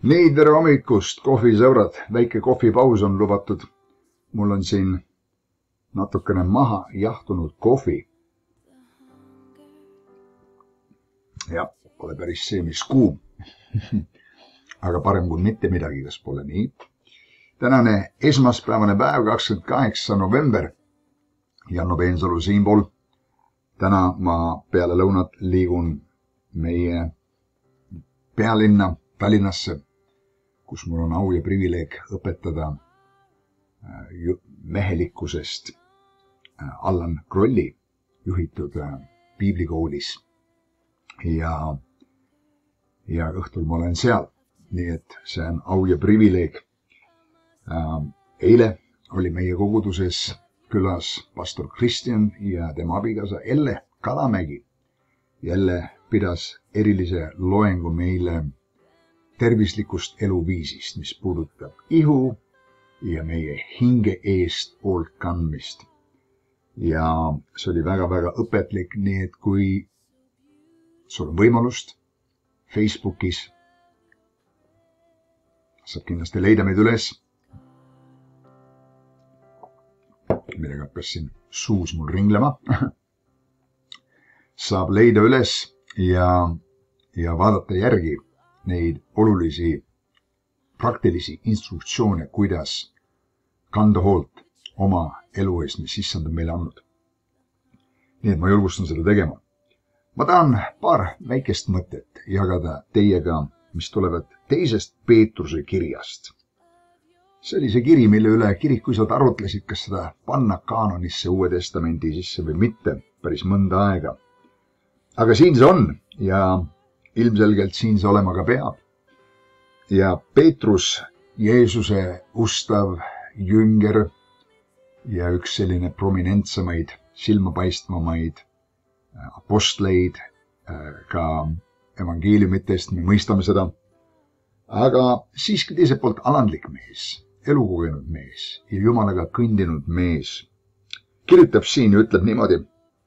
Nii, tere hommikust, kohvisõbrad. Väike kohvipaus on lubatud. Mul on siin natukene maha jahtunud kohvi. Jah, pole päris see, mis kuum. Aga parem kui mitte midagi, kas pole nii. Tänane esmaspäevane päev, 28. november. Janno Peensalu siinpool. Täna ma peale lõunat liigun meie pealinna Tallinnasse, kus mul on au ja privileeg õpetada mehelikkusest Allan Krolli juhitud piiblikoolis. Ja õhtul ma olen seal, nii et see on au ja privileeg. Eile oli meie koguduses külas pastor Kristjan ja tema abikaasa Elle Kalamägi. Jälle pidas erilise loengu meile tervislikust eluviisist, mis puudutab ihu ja meie hinge eest hoolt kandmist. Ja see oli väga-väga õpetlik, nii et kui sul on võimalust Facebookis, saab kindlasti leida meid üles. Millega hakkas siin suus mul ringlema. Saab leida üles ja vaadata järgi neid olulisi praktilisi instruktsioone, kuidas kanda hoolt oma elu eest, mis issand on meile andnud. Nii et ma julgustan seda tegema. Ma tahan paar väikest mõtet jagada teiega, mis tulevad teisest Peetruse kirjast. See oli see kiri, mille üle kirikuisad arutlesid, kas seda panna kaanonisse Uue Testamendi sisse või mitte, päris mõnda aega. Aga siin see on ja ilmselgelt siin see olema ka peab. Ja Peetrus, Jeesuse ustav jünger ja üks selline prominentsemaid, silmapaistvamaid apostleid ka evangeeliumitest, me mõistame seda. Aga siiski teiselt poolt alandlik mees, elukogenud mees ja Jumalaga kõndinud mees. Kirjutab siin ja ütleb niimoodi.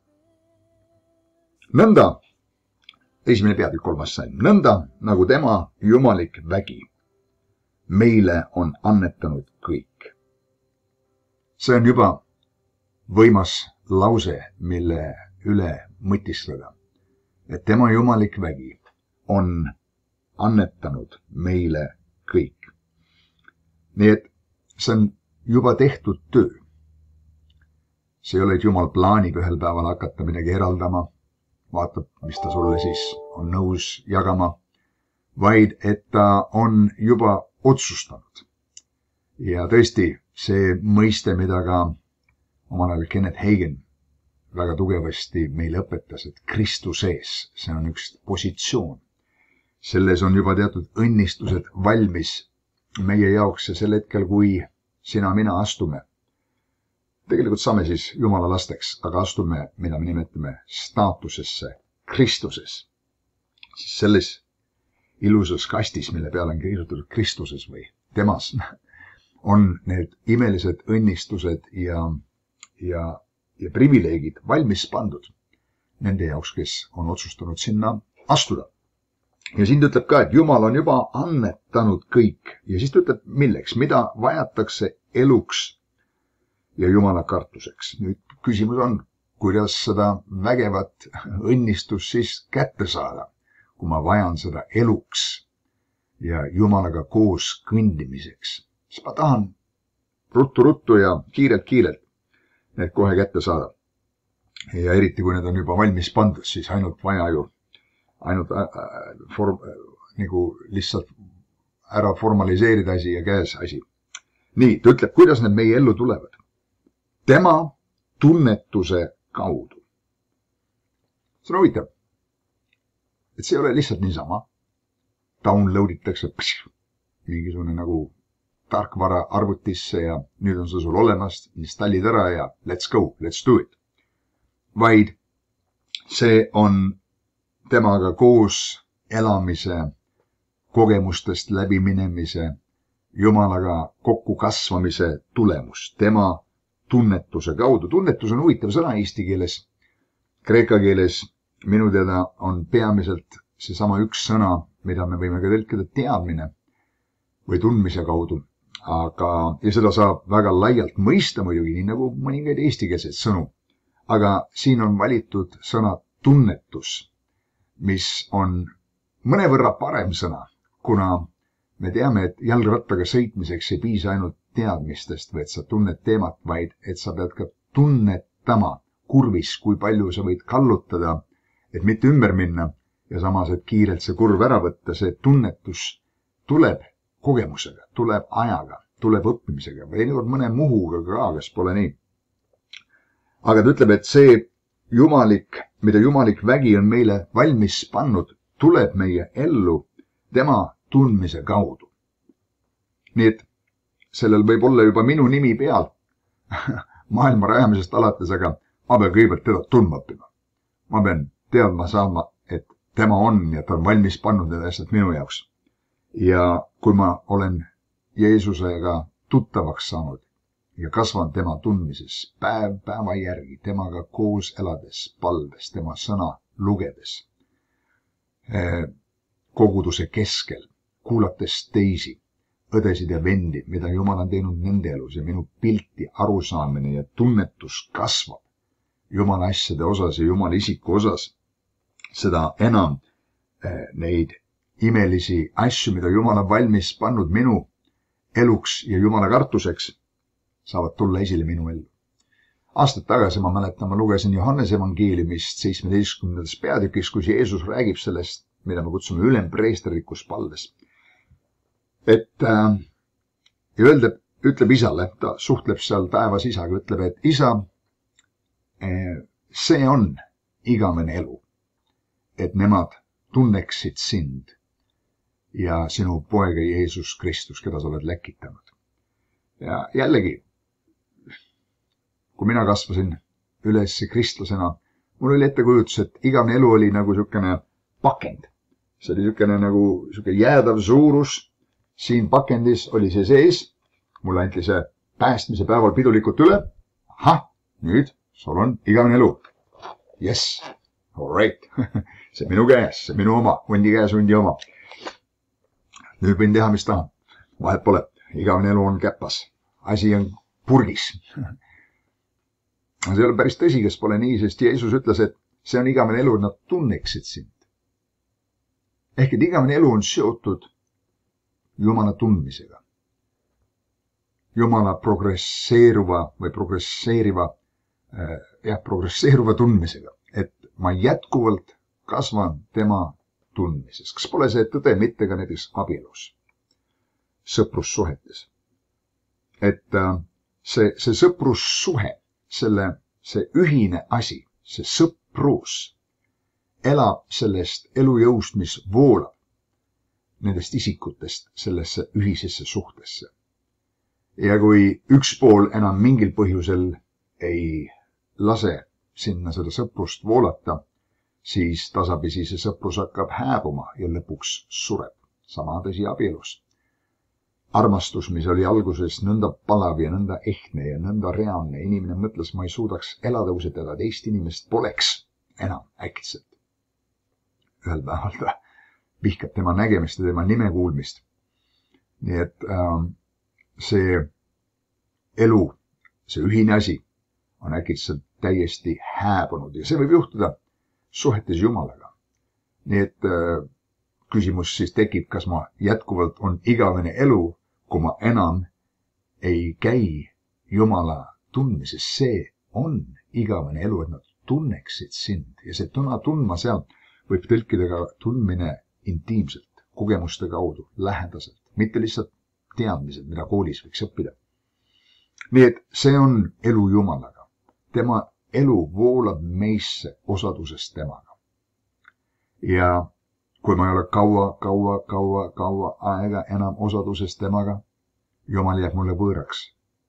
Nõnda, esimene peatükk 3. salm, nõnda nagu tema jumalik vägi meile on annetanud kõik. See on juba võimas lause, mille üle mõtiskleda, et tema jumalik vägi on annetanud meile kõik. Nii et see on juba tehtud töö. See ei ole, et Jumal plaanib ühel päeval hakata midagi eraldama, vaatab, mis ta sulle siis on nõus jagama, vaid et ta on juba otsustanud. Ja tõesti, see mõiste, mida ka omal ajal Kenneth Hagin väga tugevasti meile õpetas, et Kristuses, see on üks positsioon. Selles on juba teatud õnnistused valmis meie jaoks ja sel hetkel, kui sina-mina astume. Tegelikult saame siis Jumala lasteks, aga astume, mida me nimetame staatusesse Kristuses. Siis selles ilusas kastis, mille peale on kirjutatud Kristuses või temas, on need imelised õnnistused ja privileegid valmis pandud nende jaoks, kes on otsustanud sinna astuda. Ja siin ta ütleb ka, et Jumal on juba annetanud kõik ja siis ta ütleb milleks, mida vajatakse eluks ja Jumala kartuseks. Nüüd küsimus on, kuidas seda vägevat õnnistust siis kätte saada, kui ma vajan seda eluks ja Jumalaga koos kõndimiseks. Siis ma tahan ruttu ja kiirelt need kohe kätte saada. Ja eriti, kui need on juba valmis pandud, siis ainult vaja ju nagu lihtsalt ära formaliseerida asi ja käes asi. Nii, ta ütleb, kuidas need meie ellu tulevad. Tema tunnetuse kaudu. See on huvitav, et see ei ole lihtsalt niisama. Downloaditakse mingisugune nagu tarkvara arvutisse ja nüüd on see sul olemas, installid ära ja let's go, let's do it. Vaid see on temaga koos elamise, kogemustest läbiminemise, Jumalaga kokku kasvamise tulemus, tema tunnetuse kaudu. Tunnetus on huvitav sõna eesti keeles. Kreeka keeles minu teada on peamiselt seesama üks sõna, mida me võime ka tõlkida teadmine. või tundmise kaudu. Ja seda saab väga laialt mõista muidugi, nii nagu mõningaid eestikeelseid sõnu. Aga siin on valitud sõna tunnetus, mis on mõnevõrra parem sõna, kuna me teame, et jalgrattaga sõitmiseks ei piisa ainult teadmistest või et sa tunned teemat, vaid et sa pead ka tunnetama kurvis, kui palju sa võid kallutada, et mitte ümber minna ja samas, et kiirelt see kurv ära võtta. See tunnetus tuleb kogemusega, tuleb ajaga, tuleb õppimisega või teinekord mõne muhuga ka, kas pole nii. Aga ta ütleb, et see mida jumalik vägi on meile valmis pannud, tuleb meie ellu tema tundmise kaudu. Nii et sellel võib olla juba minu nimi peal maailma rajamisest alates, aga ma pean kõigepealt teda tundma õppima. Ma pean teadma saama, et tema on ja ta on valmis pannud need asjad minu jaoks. Ja kui ma olen Jeesusega tuttavaks saanud ja kasvan tema tundmises päev päeva järgi, temaga koos elades, palves, tema sõna lugedes, koguduse keskel, kuulates teisi, õdesid ja vendi, mida Jumal on teinud nende elus ja minu pilti arusaamine ja tunnetus kasvab Jumala asjade osas ja Jumala isiku osas, seda enam neid imelisi asju, mida Jumal on valmis pannud minu eluks ja Jumala kartuseks, saavad tulla esile minu ellu. Aastad tagasi ma mäletan, ma lugesin Johannese evangeeliumist 17. peatükis, kus Jeesus räägib sellest, mida me kutsume ülempreesterlikus palves. Ja ütleb isale, ta suhtleb seal taevas isaga, ütleb, et isa, see on igavene elu, et nemad tunneksid sind ja sinu poega Jeesus Kristus, keda sa oled läkitanud. Ja jällegi, kui mina kasvasin üles kristlasena, mul oli ettekujutus, et igavene elu oli nagu niisugune pakend. See oli niisugune jäädav suurus. Siin pakendis oli see sees. Mulle anti see päästmise päeval pidulikult üle. Ahah, nüüd sul on igavene elu. Yes, all right. See minu käes, see minu oma, hundi käes, hundi oma. Nüüd võin teha, mis tahan. Vahet pole, igavene elu on käpas. Asi on purgis. See ei ole päris tõsi, kes pole nii, sest Jeesus ütles, et see on igavene elu, et nad tunneksid sind. Ehk et igavene elu on seotud Jumala tundmisega. Jumala progresseeruva tundmisega. Et ma jätkuvalt kasvan tema tundmises. Kas pole see tõde mitte ka näiteks abielus, sõprussuhetes? Et see sõprussuhe, see ühine asi, see sõprus elab sellest elujõust, mis voolab nendest isikutest sellesse ühisesse suhtesse. Ja kui üks pool enam mingil põhjusel ei lase sinna seda sõprust voolata, siis tasapisi see sõprus hakkab hääbuma ja lõpuks sureb. Sama tõsi abielus. Armastus, mis oli alguses nõnda palav ja nõnda ehtne ja nõnda reaalne, inimene mõtles, ma ei suudaks elada, kui seda teist inimest poleks enam äkitselt. Ühel päeval ta vihkab tema nägemist ja tema nime kuulmist. Nii et see elu, see ühine asi on äkitselt täiesti hääbunud ja see võib juhtuda suhetes Jumalaga. Nii et küsimus siis tekib, kas ma jätkuvalt on igavene elu, kui ma enam ei käi Jumala tundmises. See on igavene elu, et nad tunneksid sind ja see tundma seal võib tõlkida ka tundmine intiimselt, kogemuste kaudu, lähedaselt, mitte lihtsalt teadmised, mida koolis võiks õppida. Nii et see on elu Jumalaga. Tema elu voolab meisse osadusest temaga. Ja kui ma ei ole kaua aega enam osadusest temaga, Jumal jääb mulle võõraks.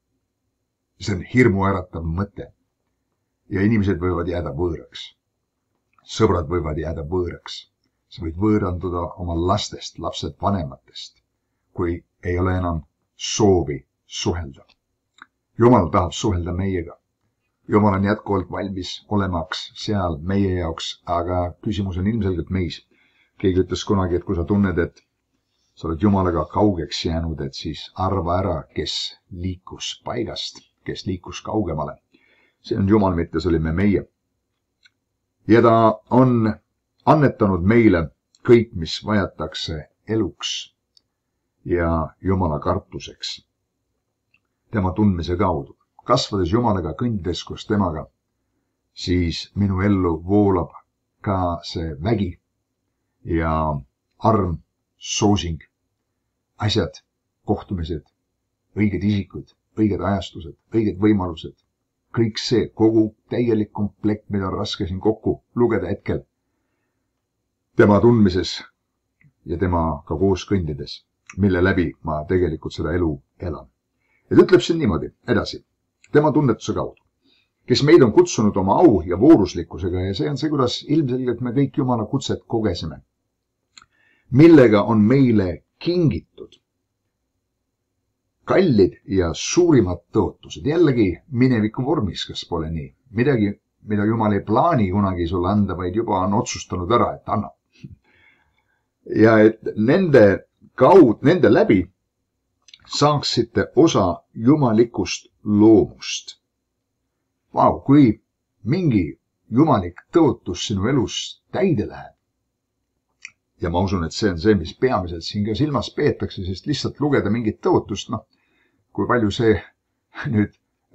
See on hirmuäratav mõte. Ja inimesed võivad jääda võõraks. Sõbrad võivad jääda võõraks. Sa võid võõranduda oma lastest, lapsed vanematest, kui ei ole enam soovi suhelda. Jumal tahab suhelda meiega. Jumal on jätkuvalt valmis olemaks seal meie jaoks, aga küsimus on ilmselgelt meis. Keegi ütles kunagi, et kui sa tunned, et sa oled Jumalaga kaugeks jäänud, et siis arva ära, kes liikus paigast, kes liikus kaugemale. See on Jumal, mitte see olime meie. Ja ta on annetanud meile kõik, mis vajatakse eluks ja Jumala kartuseks. Tema tundmise kaudu. Kasvades Jumalaga, kõndides koos temaga, siis minu ellu voolab ka see vägi ja arm, soosing, asjad, kohtumised, õiged isikud, õiged ajastused, õiged võimalused. Kõik see, kogu täielik komplekt, mida on raske siin kokku lugeda hetkel tema tundmises ja tema ka koos kõndides, mille läbi ma tegelikult seda elu elan. Ja ta ütleb siin niimoodi edasi, tema tunnetuse kaudu, kes meid on kutsunud oma au ja vooruslikkusega ja see on see, kuidas ilmselgelt me kõik Jumala kutset kogesime, millega on meile kingitud kallid ja suurimad tõotused, jällegi mineviku vormis, kas pole nii? Midagi, mida Jumal ei plaani kunagi sulle anda, vaid juba on otsustanud ära, et annab. Ja et nende läbi saaksite osa jumalikust loomust. Vau, kui mingi jumalik tõotus sinu elus täide läheb. Ja ma usun, et see on see, mis peamiselt siin ka silmas peetakse, sest lihtsalt lugeda mingit tõotust, kui palju see nüüd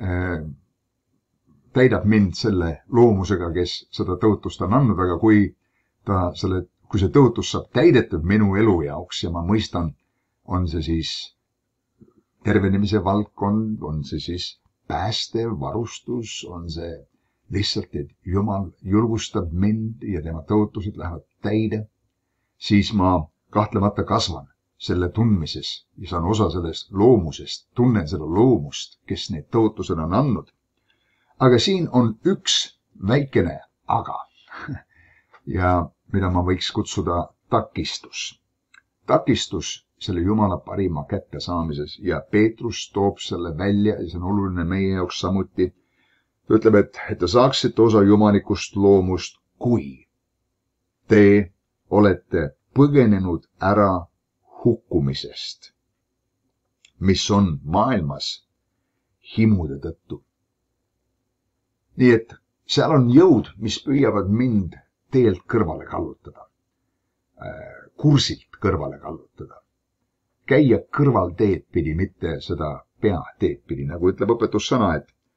täidab mind selle loomusega, kes seda tõotust on andnud, aga kui see tõotus saab täidetud minu elu jaoks ja ma mõistan, on see siis tervenemise valdkond, on see siis pääste, varustus, on see lihtsalt, et Jumal julgustab mind ja tema tõotused lähevad täide, siis ma kahtlemata kasvan selle tundmises ja saan osa sellest loomusest, tunnen seda loomust, kes need tõotused on andnud. Aga siin on üks väikene aga ja mida ma võiks kutsuda takistus. Takistus selle Jumala parima kätte saamises ja Peetrus toob selle välja ja see on oluline meie jaoks samuti. Ta ütleb, et te saaksite osa jumalikust loomust, kui te olete põgenenud ära hukkumisest, mis on maailmas himude tõttu. Nii et seal on jõud, mis püüavad mind teelt kõrvale kallutada, kursilt kõrvale kallutada, käia kõrvalteed pidi, mitte seda peateed pidi, nagu ütleb õpetussõna,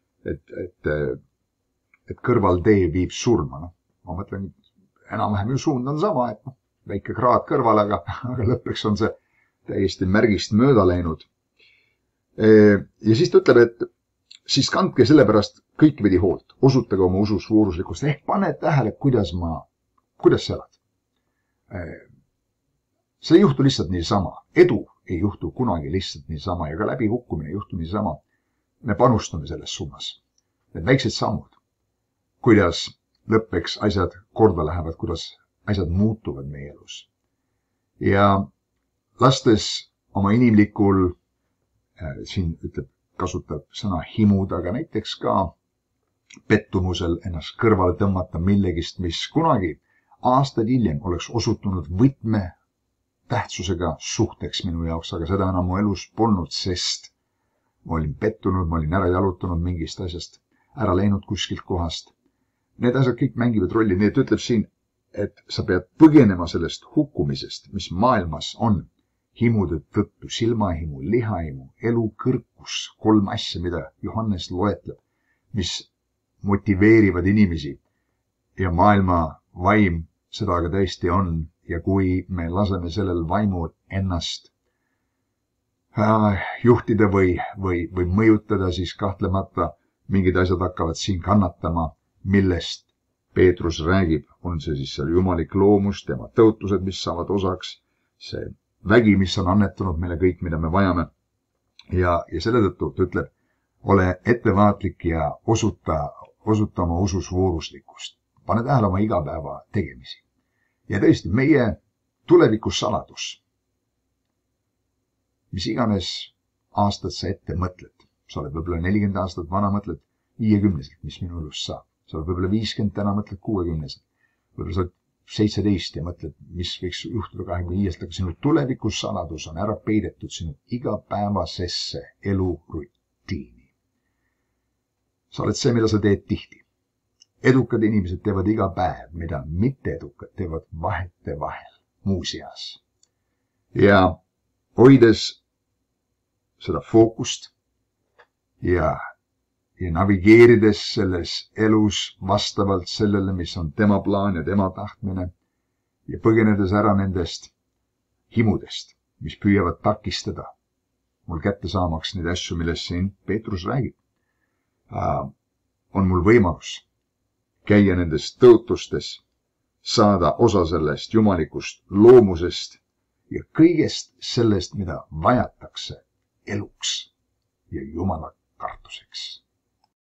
et kõrvaltee viib surma. Ma mõtlen, enam-vähem ju suund on sama, et väike kraad kõrvale, aga lõppeks on see täiesti märgist mööda läinud. Ja siis ta ütleb, et siis kandke sellepärast kõikvidi hoolt, osutage oma usus vooruslikkust, ehk pane tähele, kuidas sa elad. See ei juhtu lihtsalt niisama. Edu ei juhtu kunagi lihtsalt niisama ja ka läbi hukkumine ei juhtu niisama. Me panustame selles suunas. Need väiksed sammud, kuidas lõppeks asjad korda lähevad, kuidas asjad muutuvad meie elus. Ja lastes oma inimlikul, siin ütleb, kasutab sõna himud, aga näiteks ka pettumusel ennast kõrvale tõmmata millegist, mis kunagi aastaid hiljem oleks osutunud võtme tähtsusega suhteks minu jaoks, aga seda enam mu elus polnud, sest ma olin pettunud, ma olin ära jalutanud mingist asjast, ära läinud kuskilt kohast. Need asjad kõik mängivad rolli, nii et ütleb siin, et sa pead põgenema sellest hukkumisest, mis maailmas on, himude tõttu, silmahimu, lihahimu, elukõrkus, 3 asja, mida Johannes loetleb, mis motiveerivad inimesi ja maailma vaim seda aga tõesti on ja kui me laseme sellel vaimul ennast juhtida või mõjutada, siis kahtlemata mingid asjad hakkavad siin kannatama, millest Peetrus räägib, on see siis seal jumalik loomus, tema tõotused, mis saavad osaks, see vägi, mis on annetanud meile kõik, mida me vajame. Ja selle tõttu ta ütleb, ole ettevaatlik ja osuta oma usus vooruslikkust. Pane tähele oma igapäeva tegemisi. Ja tõesti, meie tulevikus saladus, mis iganes aastat sa ette mõtled, sa oled võib-olla 40 aastat vana, mõtled 50-selt, mis minu elust saab. Sa oled võib-olla 50, täna mõtled 60-selt. Võib-olla sa oled 17 ja mõtled, mis võiks juhtuda 25, aga sinu tulevikusaladus on ära peidetud sinu igapäevasesse elurutiini. Sa oled see, mida sa teed tihti. Edukad inimesed teevad iga päev, mida mitteedukad teevad vahetevahel muuseas. Ja hoides seda fookust ja navigeerides selles elus vastavalt sellele, mis on tema plaan ja tema tahtmine ja põgenedes ära nendest himudest, mis püüavad takistada mul kätte saamaks neid asju, millest siin Peetrus räägib, on mul võimalus käia nendes tõotustes, saada osa sellest jumalikust loomusest ja kõigest sellest, mida vajatakse eluks ja Jumala kartuseks.